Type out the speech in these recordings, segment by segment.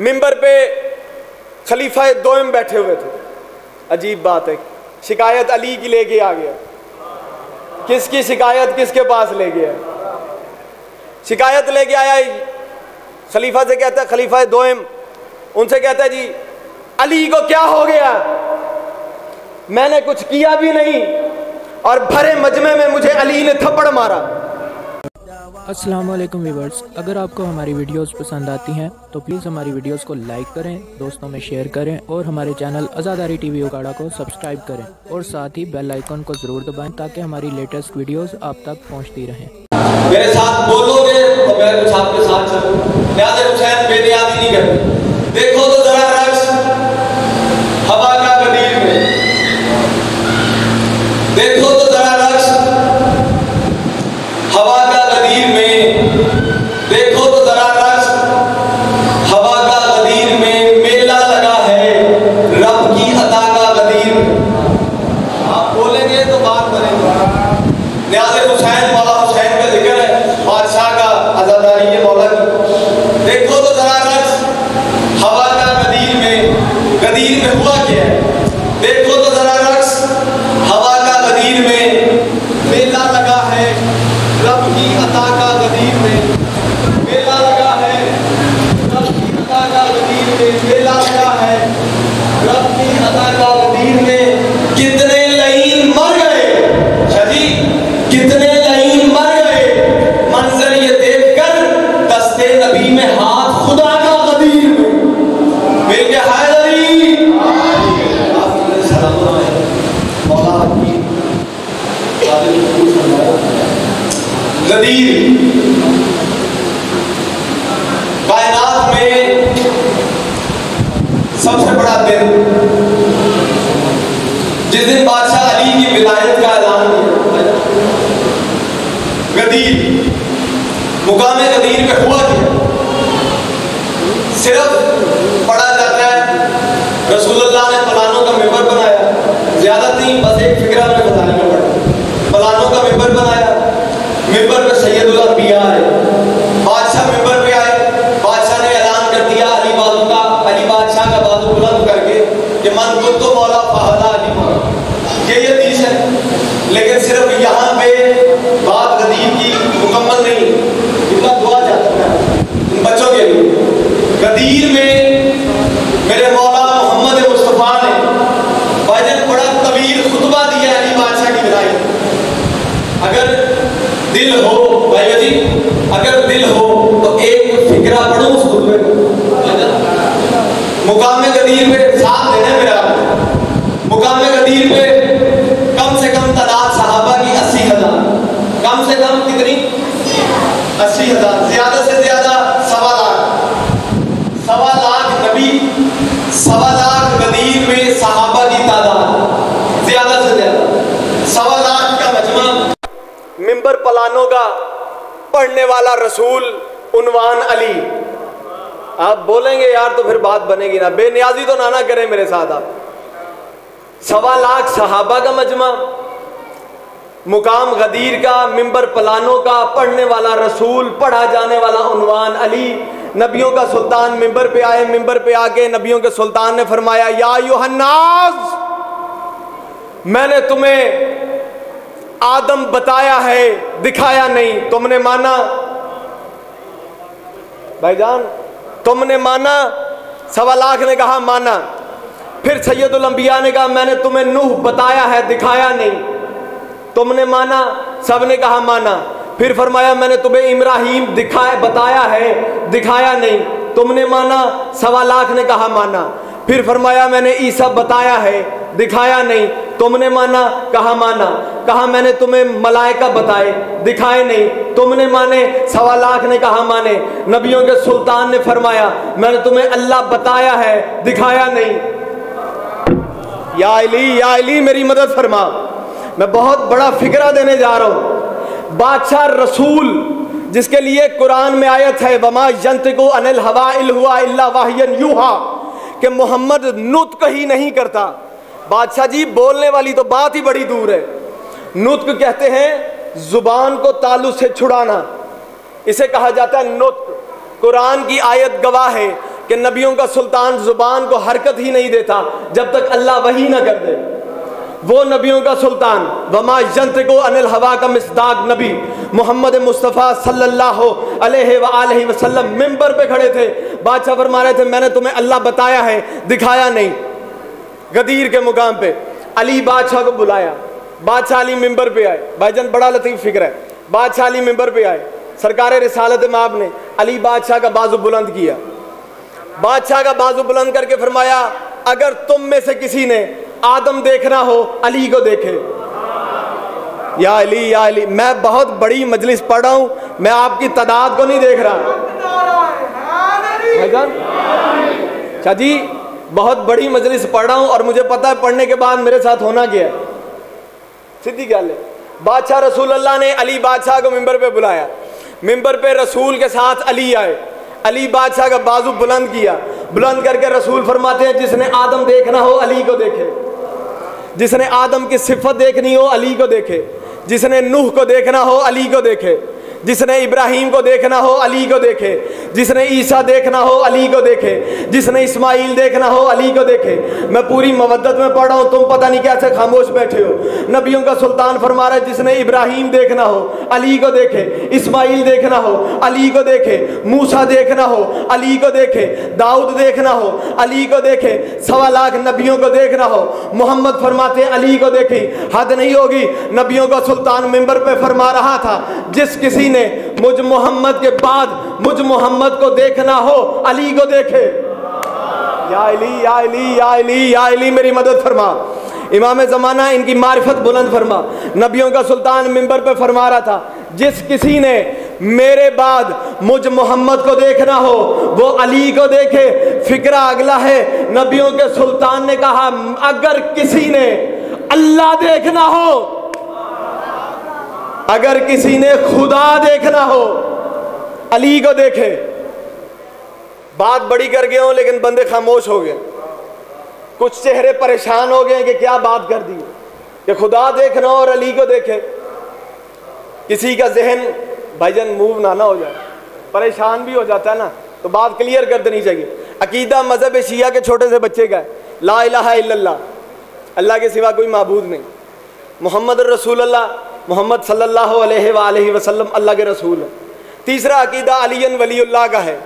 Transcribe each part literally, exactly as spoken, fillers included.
منبر پہ خلیفہ دوئم بیٹھے ہوئے تھے. عجیب بات ہے, شکایت علی کی لے کے آ گیا. کس کی شکایت کس کے پاس لے گیا؟ شکایت لے کے آیا, خلیفہ سے کہتا ہے, خلیفہ دوئم ان سے کہتا ہے جی علی کو کیا ہو گیا؟ میں نے کچھ کیا بھی نہیں اور بھرے مجمع میں مجھے علی نے تھپڑ مارا. السلام علیکم ویورز, اگر آپ کو ہماری ویڈیوز پسند آتی ہیں تو پلیز ہماری ویڈیوز کو لائک کریں, دوستوں میں شیئر کریں اور ہمارے چینل آزاداری ٹی وی اکاڑا کو سبسکرائب کریں اور ساتھ ہی بیل آئیکن کو ضرور دبائیں تاکہ ہماری لیٹسٹ ویڈیوز آپ تک پہنچتی رہیں. میرے ساتھ بولو گے تو میں کچھ آپ کے ساتھ چلوں. نیاز حسین بے نیازی نہیں کرتے. دیکھو تو ذرا رقص ہوا کا قدیر میں, دیکھو تو ذرا رقص ہوا کا قدیر میں, دیکھو تو ذرا رقص ہوا کا قدیر میں, میلہ لگا ہے رب کی عطا کا قدیر میں. آپ بولیں گے تو بات کریں گے. نیاز حسین مولا حسین کا ذکر ہے, بادشاہ کا عزاداری ہے مولا کی. دیکھو تو ذرا رقص ہوا کا قدیر میں, قدیر میں ہوا کیا ہے؟ دیکھو تو ذرا رقص ہوا کا قدیر میں, میلہ لگا ہے رب کی عطا کا قدیر میں, میلہ لگا ہے رب کی عطا کا قدیر میں, میلہ لگا ہے رب کی عطا کا قدیر میں. کتنے لعین مر گئے, شجی کتنے لعین مر گئے, منظر یہ دیکھ کر دستے نبی میں ہاتھ خدا کا قدیر میں. مل کے حیدری مولا کی غدیر. کائنات میں سب سے بڑا دن جس دن بادشاہ علی کی ولایت کا اعلان کیا, غدیر مقام غدیر پہ ہوا کیا؟ صرف پڑھا جاتا ہے رسول اللہ نے فلانوں کا ممبر بنایا, زیادہ نہیں, بس ایک فکرہ میں بتانے کا پڑا. فلانوں کا ممبر بنایا, ممبر پہ سید الانبیاء آئے, بادشاہ ممبر پہ آئے, بادشاہ نے اعلان کر دیا علی بازو کا, علی بادشاہ کا بازو بلند کر کے کہ من خود تو مولا فہدا علی مولا. یہ حدیث ہے, لیکن صرف یہاں پہ بات غدیر کی مکمل نہیں, اتنا دعا جاتا ہے ان بچوں کے لیے. غدیر میں میرے مولا محمد مصطفیٰ نے بھائی بڑا طویل خطبہ دیا ہے علی بادشاہ کی ولایت. اگر دل ہو بھائی جی, اگر دل ہو تو ایک فکرہ پڑھو اس خطبے کو. مقام غدیر پہ ساتھ دینا میرا, مقام غدیر پہ کم سے کم تعداد صحابہ کی اسی ہزار, کم سے کم کتنی؟ اسی ہزار, زیادہ سے زیادہ سوا لاکھ, سوا لاکھ نبی, سوا لاکھ غدیر میں صحابہ کی تعداد زیادہ سے زیادہ, سوا لاکھ کا مجمع. منبر پلانوں کا, پڑھنے والا رسول, عنوان علی. آپ بولیں گے یار تو پھر بات بنے گی نا, بے نیازی تو نہ نہ کریں میرے ساتھ آپ. سوا لاکھ صحابہ کا مجمع, مقام غدیر کا, منبر پلانوں کا, پڑھنے والا رسول, پڑھا جانے والا عنوان علی. نبیوں کا سلطان منبر پہ آئے, منبر پہ آ کے نبیوں کے سلطان نے فرمایا یا ایھا الناس, میں نے تمہیں آدم بتایا ہے دکھایا نہیں, تم نے مانا؟ بھائی جان تم نے مانا؟ سوا لاکھ نے کہا مانا. پھر سید الانبیاء نے کہا میں نے تمہیں نوح بتایا ہے دکھایا نہیں, تم نے مانا؟ سب نے کہا مانا. پھر فرمایا میں نے تمہیں ابراہیم دکھایا بتایا ہے دکھایا نہیں, تم نے مانا؟ سوا لاکھ نے کہا مانا. پھر فرمایا میں نے عیسیٰ بتایا ہے دکھایا نہیں, تم نے مانا؟ کہا مانا. کہا میں نے تمہیں ملائکہ بتائے دکھائے نہیں, تم نے مانے؟ سوا لاکھ نے کہا مانے. نبیوں کے سلطان نے فرمایا میں نے تمہیں اللہ بتایا ہے دکھایا نہیں. یا علی یا علی میری مدد فرما, میں بہت بڑا فکرہ دینے جا رہا ہوں. بادشاہ رسول جس کے لیے قرآن میں آیت ہے وما ینطق عن الہویٰ ان ہوا الا وحی یوحیٰ, کہ محمد نطق ہی نہیں کرتا. بادشاہ جی بولنے والی تو بات ہی بڑی دور ہے. نطق کہتے ہیں زبان کو تالو سے چھڑانا, اسے کہا جاتا ہے نطق. قرآن کی آیت گواہ ہے کہ نبیوں کا سلطان زبان کو حرکت ہی نہیں دیتا جب تک اللہ وحی نہ کر دے. وہ نبیوں کا سلطان وما ینطق عن الہوا کا مصداق نبی محمد مصطفیٰ صلی اللہ علیہ وآلہ وسلم ممبر پہ کھڑے تھے. بادشاہ فرما رہے تھے میں نے تمہیں اللہ بتایا ہے دکھایا نہیں. غدیر کے مقام پہ علی بادشاہ کو بلایا. بادشاہ علی ممبر پہ آئے. بھائی جان بڑا لطیف فکر ہے. بادشاہ علی ممبر پہ آئے. سرکار رسالت مآب نے علی بادشاہ کا بازو بلند کیا. بادشاہ کا بازو بلند کر کے فرمایا اگر تم میں سے کسی نے آدم دیکھنا ہو علی کو دیکھے. یا علی یا علی. میں بہت بڑی مجلس پڑھ رہا ہوں, میں آپ کی تعداد کو نہیں دیکھ رہا. اچھا جی بہت بڑی مجلس پڑھ رہا ہوں اور مجھے پتا ہے پڑھنے کے بعد میرے ساتھ ہونا کیا ہے. سیدھی گل ہے. بادشاہ رسول اللہ نے علی بادشاہ کو ممبر پہ بلایا. ممبر پہ رسول کے ساتھ علی آئے. علی بادشاہ کا بازو بلند کیا. بلند کر کے رسول فرماتے ہیں جس نے آدم دیکھنا ہو علی کو دیکھے. جس نے آدم کی صفت دیکھنی ہو علی کو دیکھے. جس نے نوح کو دیکھنا ہو علی کو دیکھے. جس نے ابراہیم کو دیکھنا ہو علی کو دیکھے. جس نے عیسیٰ دیکھنا ہو علی کو دیکھے. جس نے اسماعیل دیکھنا ہو علی کو دیکھے. میں پوری مودت میں پڑھ رہا ہوں, تم پتہ نہیں کیسے خاموش بیٹھے ہو. نبیوں کا سلطان فرما رہا ہے جس نے ابراہیم دیکھنا ہو علی کو دیکھے. اسماعیل دیکھنا ہو علی کو دیکھے. موسیٰ دیکھنا ہو علی کو دیکھے. داؤد دیکھنا ہو علی کو دیکھے. سوا لاکھ نبیوں کو دیکھنا ہو محمد فرماتے ہیں علی کو دیکھی. حد نہیں ہوگی. نبیوں کا سلطان ممبر پہ فرما رہا تھا جس کسی نے مجھ محمد کے بعد مجھ محمد کو دیکھنا ہو علی کو دیکھے. یا علی یا علی یا علی یا علی میری مدد فرما. امام زمانہ ان کی معرفت بلند فرما. نبیوں کا سلطان ممبر پہ فرما رہا تھا جس کسی نے میرے بعد مجھ محمد کو دیکھنا ہو وہ علی کو دیکھے. فکرہ اگلا ہے. نبیوں کے سلطان نے کہا اگر کسی نے اللہ دیکھنا ہو, اگر کسی نے خدا دیکھنا ہو علی کو دیکھے. بات بڑی کر گئے ہوں لیکن بندے خاموش ہو گئے. کچھ چہرے پریشان ہو گئے کہ کیا بات کر دی کہ خدا دیکھنا ہو اور علی کو دیکھے. کسی کا ذہن بھائی جان موو نہ نہ ہو جائے, پریشان بھی ہو جاتا ہے نا, تو بات کلیئر کر دینی چاہیے. عقیدہ مذہب شیعہ کے چھوٹے سے بچے کا ہے لا الہ الا اللہ, اللہ کے سوا کوئی معبود نہیں. محمد الرسول اللہ محمد صلی اللہ علیہ وآلہ وسلم اللہ کے رسول ہے. تیسرا عقیدہ علی ولی اللہ کا ہے.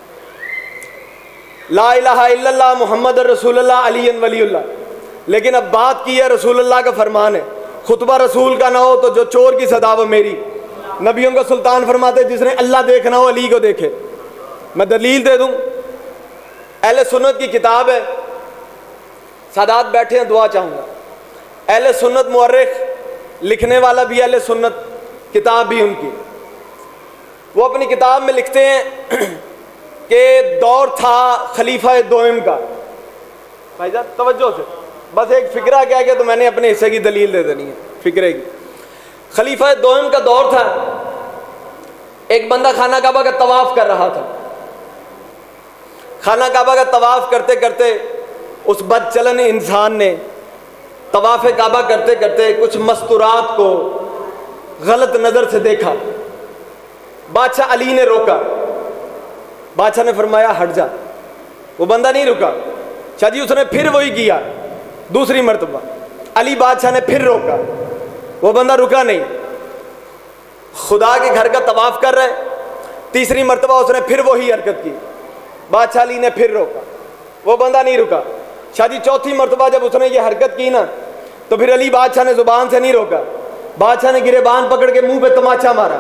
لا الہ الا اللہ محمد رسول اللہ علی ولی اللہ. لیکن اب بات کی ہے رسول اللہ کا فرمان ہے, خطبہ رسول کا نہ ہو تو جو چور کی صدا وہ میری. نبیوں کا سلطان فرماتے جس نے اللہ دیکھنا ہو علی کو دیکھے. میں دلیل دے دوں, اہل سنت کی کتاب ہے. سادات بیٹھے ہیں دعا چاہوں گا. اہل سنت مورخ لکھنے والا بھی اہل سنت, کتاب بھی ان کی. وہ اپنی کتاب میں لکھتے ہیں کہ دور تھا خلیفہ دوئم کا. بھائی جان توجہ سے, بس ایک فکرہ کیا کہ تو میں نے اپنے حصے کی دلیل دے دینی ہے فکرے کی. خلیفہ دوئم کا دور تھا. ایک بندہ خانہ کعبہ کا طواف کر رہا تھا. خانہ کعبہ کا طواف کرتے کرتے اس بد چلن انسان نے طواف کعبہ کرتے کرتے کچھ مستورات کو غلط نظر سے دیکھا. بادشاہ علی نے روکا. بادشاہ نے فرمایا ہٹ جا. وہ بندہ نہیں رکا. شاہ جی اس نے پھر وہی کیا دوسری مرتبہ. علی بادشاہ نے پھر روکا. وہ بندہ رکا نہیں. خدا کے گھر کا طواف کر رہے, تیسری مرتبہ اس نے پھر وہی حرکت کی. بادشاہ علی نے پھر روکا. وہ بندہ نہیں رکا. شاہ جی چوتھی مرتبہ جب اس نے یہ حرکت کی نا تو پھر علی بادشاہ نے زبان سے نہیں روکا. بادشاہ نے گریبان پکڑ کے منہ پہ تماچا مارا.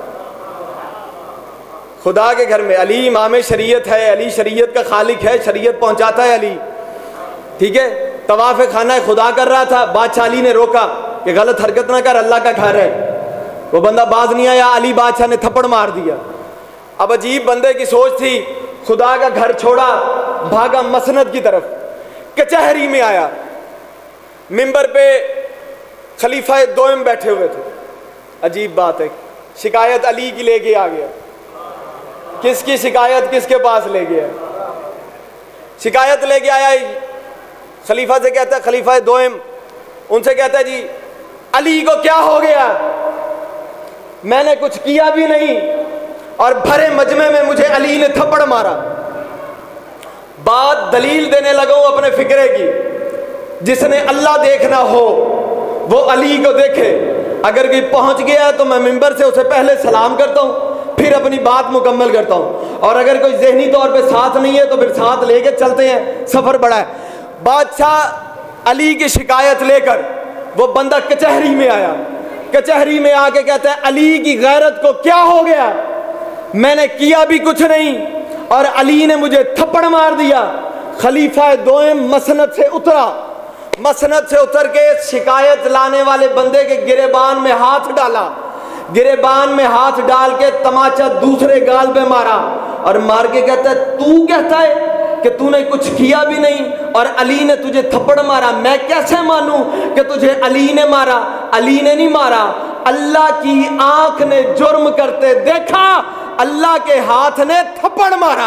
خدا کے گھر میں علی امام شریعت ہے, علی شریعت کا خالق ہے, شریعت پہنچاتا ہے علی, ٹھیک ہے. طواف خانہ خدا کر رہا تھا, بادشاہ علی نے روکا کہ غلط حرکت نہ کر, اللہ کا گھر ہے. وہ بندہ باز نہیں آیا, علی بادشاہ نے تھپڑ مار دیا. اب عجیب بندے کی سوچ تھی, خدا کا گھر چھوڑا, بھاگا مسند کی طرف, کچہری میں آیا. ممبر پہ خلیفہ دوئم بیٹھے ہوئے تھے. عجیب بات ہے, شکایت علی کی لے کے آ گیا. کس کی شکایت کس کے پاس لے گیا؟ شکایت لے کے آیا خلیفہ سے, کہتا ہے خلیفہ دوئم ان سے کہتا ہے جی علی کو کیا ہو گیا, میں نے کچھ کیا بھی نہیں اور بھرے مجمع میں مجھے علی نے تھپڑ مارا. بات دلیل دینے لگا ہوں اپنے فکرے کی. جس نے اللہ دیکھنا ہو وہ علی کو دیکھے. اگر کوئی پہنچ گیا تو میں منبر سے اسے پہلے سلام کرتا ہوں, پھر اپنی بات مکمل کرتا ہوں, اور اگر کوئی ذہنی طور پہ ساتھ نہیں ہے تو پھر ساتھ لے کے چلتے ہیں, سفر بڑا ہے. بادشاہ علی کی شکایت لے کر وہ بندہ کچہری میں آیا. کچہری میں آ کے کہتا ہے علی کی غیرت کو کیا ہو گیا, میں نے کیا بھی کچھ نہیں اور علی نے مجھے تھپڑ مار دیا. خلیفہ دوئم مسند سے اترا, مسند سے اتر کے شکایت لانے والے بندے کے گریبان میں ہاتھ ڈالا, گریبان میں ہاتھ ڈال کے تماچا دوسرے گال پہ مارا, اور مار کے کہتا ہے تو کہتا ہے کہ تو نے کچھ کیا بھی نہیں اور علی نے تجھے تھپڑ مارا, میں کیسے مانوں کہ تجھے علی نے مارا؟ علی نے نہیں مارا, اللہ کی آنکھ نے جرم کرتے دیکھا, اللہ کے ہاتھ نے تھپڑ مارا.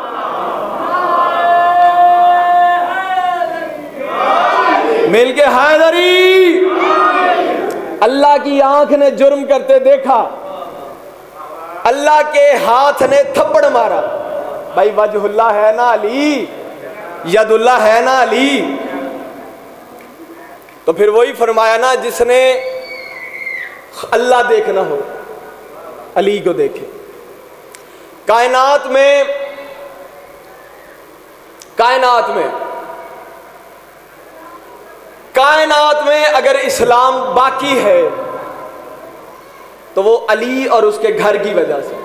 مل کے حیدری. اللہ کی آنکھ نے جرم کرتے دیکھا, اللہ کے ہاتھ نے تھپڑ مارا. بھائی وجہ اللہ ہے نا علی, ید اللہ ہے نا علی. تو پھر وہی فرمایا نا جس نے اللہ دیکھنا ہو علی کو دیکھے. کائنات میں کائنات میں کائنات میں اگر اسلام باقی ہے تو وہ علی اور اس کے گھر کی وجہ سے.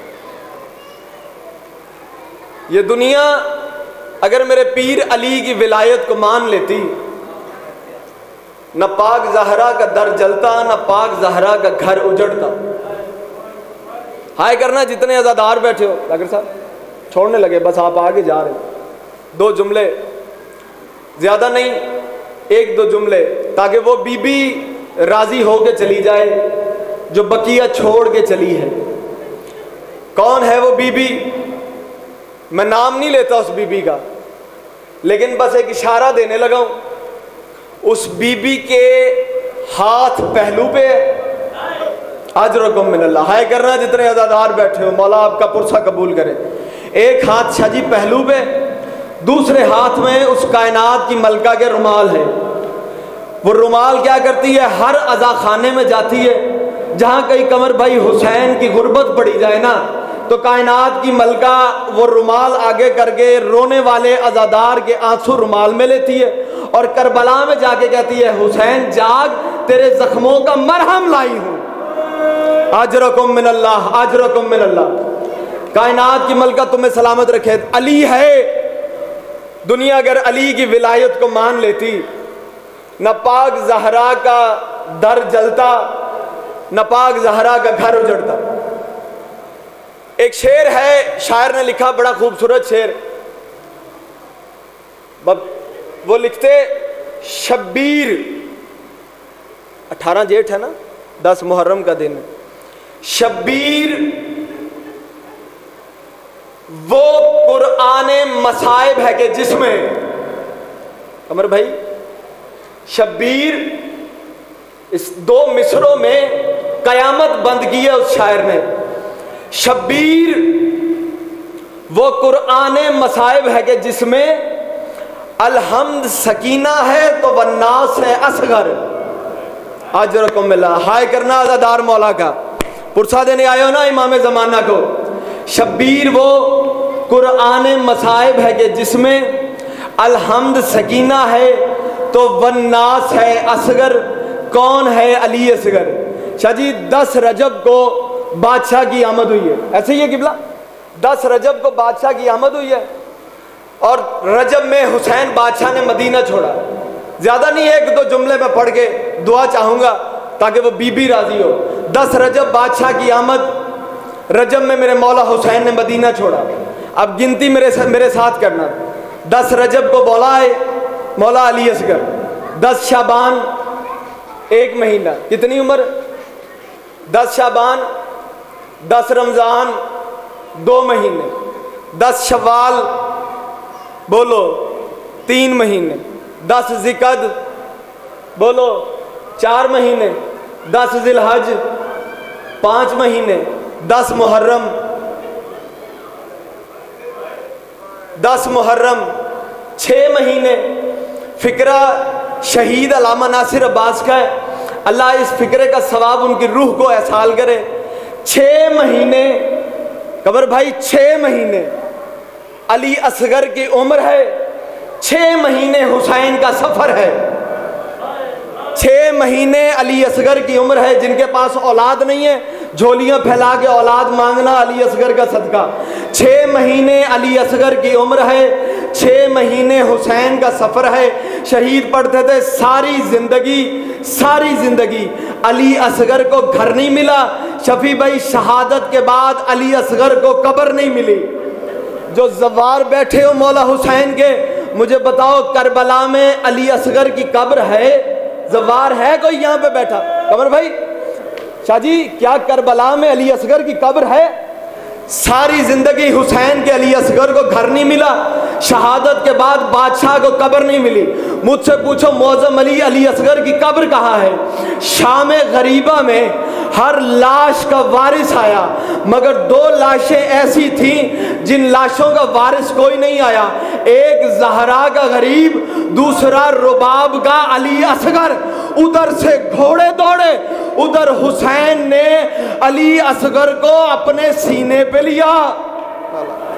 یہ دنیا اگر میرے پیر علی کی ولایت کو مان لیتی, نہ پاک زہرا کا در جلتا, نہ پاک زہرا کا گھر اجڑتا. ہائے کرنا جتنے عزادار بیٹھے ہو لاگر صاحب چھوڑنے لگے, بس آپ آگے جا رہے ہیں. دو جملے, زیادہ نہیں, ایک دو جملے, تاکہ وہ بی بی راضی ہو کے چلی جائے جو بقیہ چھوڑ کے چلی ہے. کون ہے وہ بی بی؟ میں نام نہیں لیتا اس بی بی کا, لیکن بس ایک اشارہ دینے لگا ہوں. اس بی بی کے ہاتھ پہلو پہ اجرکم من اللہ. ہائے کرنا جتنے عزادار بیٹھے ہو, مولا آپ کا پرسہ قبول کرے. ایک ہاتھ شاہ جی پہلو پہ, دوسرے ہاتھ میں اس کائنات کی ملکہ کے رومال ہے. وہ رومال کیا کرتی ہے؟ ہر عزا خانے میں جاتی ہے. جہاں کئی قمر بھائی حسین کی غربت پڑی جائے نا, تو کائنات کی ملکہ وہ رومال آگے کر کے رونے والے عزادار کے آنسو رومال میں لیتی ہے, اور کربلا میں جا کے کہتی ہے حسین جاگ, تیرے زخموں کا مرہم لائی ہوں. اجرکم من اللہ, اجرکم من اللہ. کائنات کی ملکہ تمہیں سلامت رکھے. علی ہے. دنیا اگر علی کی ولایت کو مان لیتی, نہ پاک زہرا کا در جلتا, نہ پاک زہرا کا گھر اجڑتا. ایک شعر ہے, شاعر نے لکھا, بڑا خوبصورت شعر. وہ لکھتے شبیر, اٹھارہ جیٹھ ہے نا, دس محرم کا دن. شبیر وہ قرآن مصائب ہے کہ جس میں, عمر بھائی, شبیر اس دو مصروں میں قیامت بند کی ہے اس شاعر نے. شبیر وہ قرآن مصائب ہے کہ جس میں الحمد سکینہ ہے تو والناس ہے اصغر. اجرکم اللہ. ہائے کرنا عزادار مولا کا پرسہ دینے آئے ہو نا امام زمانہ کو. شبیر وہ قرآن مصائب ہے کہ جس میں الحمد سکینہ ہے تو والناس ہے اصغر. کون ہے علی اصغر؟ شاہ جی دس رجب کو بادشاہ کی آمد ہوئی ہے, ایسے ہی ہے قبلہ, دس رجب کو بادشاہ کی آمد ہوئی ہے, اور رجب میں حسین بادشاہ نے مدینہ چھوڑا. زیادہ نہیں, ایک دو جملے میں پڑھ کے دعا چاہوں گا تاکہ وہ بی بی راضی ہو. دس رجب بادشاہ کی آمد, رجب میں میرے مولا حسین نے مدینہ چھوڑا. اب گنتی میرے میرے ساتھ کرنا. دس رجب کو مولا ہے مولا علی اصغر, دس شعبان ایک مہینہ, کتنی عمر؟ دس شعبان, دس رمضان دو مہینے, دس شوال بولو تین مہینے, دس ذیقعد بولو چار مہینے, دس ذی الحج پانچ مہینے, دس محرم दस मुहर्रम छः महीने फ़िक्रा शहीद अल्लामा नासिर अब्बास का है। अल्लाह इस फ़िक्रे का सवाब उनकी रूह को एहसाल करे। छः महीने कमर भाई, छः महीने अली असगर की उम्र है, छः महीने हुसैन का सफ़र है। छः महीने अली असगर की उम्र है। जिनके पास औलाद नहीं है, झोलियां फैला के औलाद मांगना अली असगर का सदका। छः महीने अली असगर की उम्र है, छः महीने हुसैन का सफ़र है। शहीद पढ़ते थे सारी ज़िंदगी, सारी ज़िंदगी अली असगर को घर नहीं मिला। शफी भाई, शहादत के बाद अली असगर को कब्र नहीं मिली। जो ज़वार बैठे हो मौला हुसैन के, मुझे बताओ करबला में अली असगर की कब्र है? ज़वार है कोई यहाँ पे बैठा? कमर भाई, शाह जी, क्या करबला में अली असगर की कब्र है? सारी ज़िंदगी हुसैन के अली असगर को घर नहीं मिला। शहादत के बाद बादशाह को कब्र नहीं मिली। मुझसे पूछो मौज़म अली अली असगर की कब्र कहाँ है? शाम गरीबा में हर लाश का वारिस आया, मगर दो लाशें ऐसी थीं जिन लाशों का वारिस कोई नहीं आया। एक ज़हरा का गरीब, दूसरा रुबाब का अली असगर। उधर से घोड़े दौड़े, उधर हुसैन ने अली असगर को अपने सीने पे लिया।